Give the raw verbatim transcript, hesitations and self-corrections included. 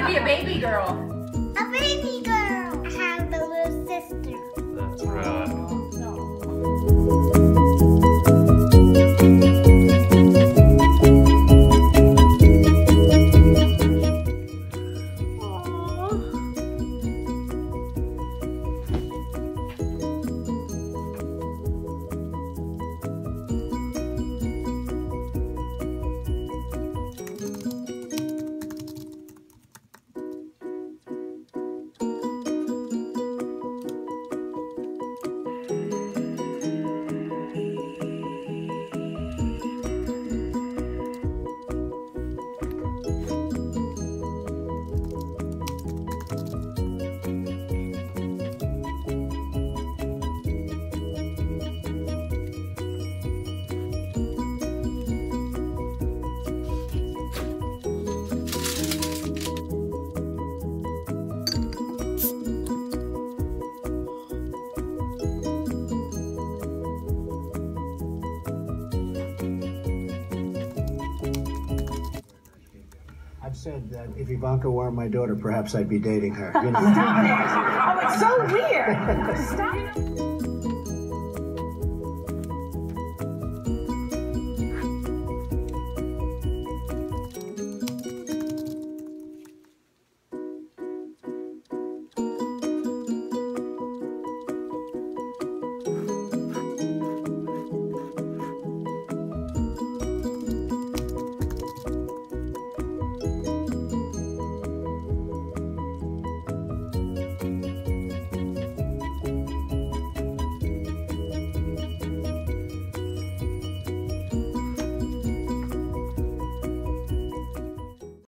to be a baby girl. A baby girl. I have a little sister. That's right. I've said that if Ivanka were my daughter, perhaps I'd be dating her. You know? Stop it! Oh, it's so weird. Stop.